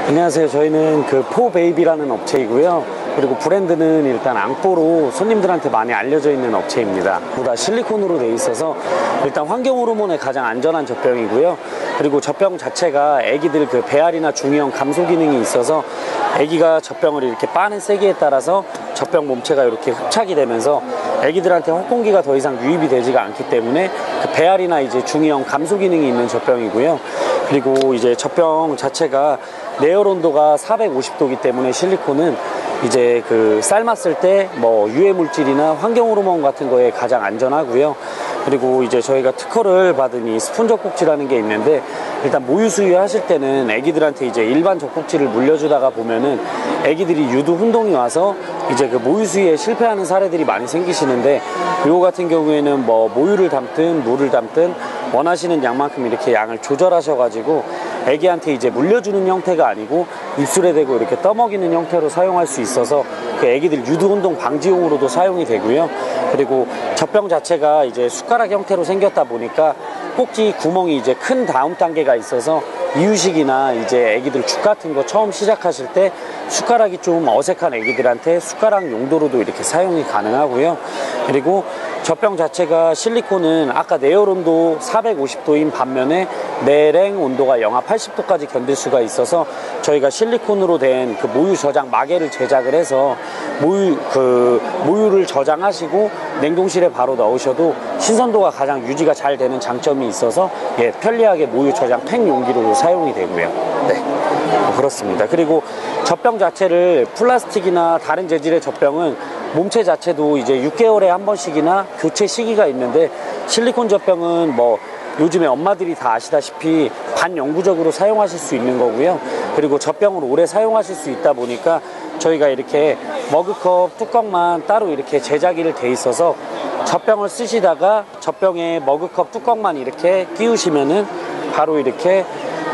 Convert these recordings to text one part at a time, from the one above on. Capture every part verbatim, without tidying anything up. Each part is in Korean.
안녕하세요. 저희는 그 포베이비라는 업체이고요. 그리고 브랜드는 일단 앙뽀로 손님들한테 많이 알려져 있는 업체입니다. 보다 실리콘으로 돼 있어서 일단 환경 호르몬에 가장 안전한 젖병이고요. 그리고 젖병 자체가 애기들 그 배알이나 중이염 감소 기능이 있어서 애기가 젖병을 이렇게 빠는 세기에 따라서 젖병 몸체가 이렇게 흡착이 되면서 애기들한테 혹공기가 더 이상 유입이 되지가 않기 때문에 그 배알이나 이제 중이염 감소 기능이 있는 젖병이고요. 그리고 이제 젖병 자체가 내열 온도가 사백오십 도이기 때문에 실리콘은 이제 그 삶았을 때 뭐 유해 물질이나 환경 호르몬 같은 거에 가장 안전하고요. 그리고 이제 저희가 특허를 받은 이 스푼 젖꼭지라는 게 있는데, 일단 모유 수유 하실 때는 애기들한테 이제 일반 젖꼭지를 물려주다가 보면은 애기들이 유두 혼동이 와서 이제 그 모유 수유에 실패하는 사례들이 많이 생기시는데, 이거 같은 경우에는 뭐 모유를 담든 물을 담든 원하시는 양만큼 이렇게 양을 조절하셔가지고 애기한테 이제 물려주는 형태가 아니고 입술에 대고 이렇게 떠먹이는 형태로 사용할 수 있어서 그 애기들 유두 혼동 방지용으로도 사용이 되고요. 그리고 젖병 자체가 이제 숟가락 형태로 생겼다 보니까 꼭지 구멍이 이제 큰 다음 단계가 있어서 이유식이나 이제 애기들 죽 같은 거 처음 시작하실 때 숟가락이 좀 어색한 애기들한테 숟가락 용도로도 이렇게 사용이 가능하고요. 그리고 젖병 자체가 실리콘은 아까 내열 온도 사백오십 도인 반면에 내랭 온도가 영하 팔십 도까지 견딜 수가 있어서 저희가 실리콘으로 된 그 모유 저장 마개를 제작을 해서 모유 그 모유를 저장하시고 냉동실에 바로 넣으셔도 신선도가 가장 유지가 잘 되는 장점이 있어서 예, 편리하게 모유 저장 팩 용기로도 사용이 되고요. 네, 뭐 그렇습니다. 그리고 젖병 자체를 플라스틱이나 다른 재질의 젖병은 몸체 자체도 이제 육 개월에 한 번씩이나 교체 시기가 있는데, 실리콘 젖병은 뭐 요즘에 엄마들이 다 아시다시피 반영구적으로 사용하실 수 있는 거고요. 그리고 젖병을 오래 사용하실 수 있다 보니까 저희가 이렇게 머그컵 뚜껑만 따로 이렇게 제작이 돼 있어서 젖병을 쓰시다가 젖병에 머그컵 뚜껑만 이렇게 끼우시면은 바로 이렇게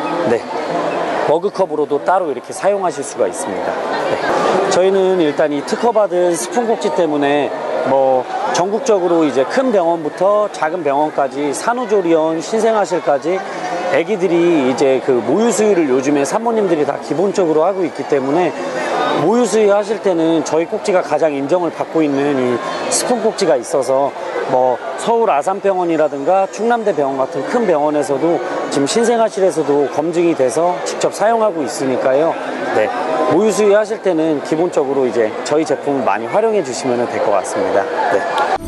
네 머그컵으로도 따로 이렇게 사용하실 수가 있습니다. 네. 저희는 일단 이 특허받은 스푼 꼭지 때문에 뭐 전국적으로 이제 큰 병원부터 작은 병원까지 산후조리원, 신생아실까지 애기들이 이제 그 모유 수유를 요즘에 산모님들이 다 기본적으로 하고 있기 때문에 모유 수유 하실 때는 저희 꼭지가 가장 인정을 받고 있는 이 스푼 꼭지가 있어서 뭐 서울 아산병원이라든가 충남대병원 같은 큰 병원에서도 지금 신생아실에서도 검증이 돼서 직접 사용하고 있으니까요. 네, 모유 수유 하실 때는 기본적으로 이제 저희 제품을 많이 활용해 주시면 될 것 같습니다. 네.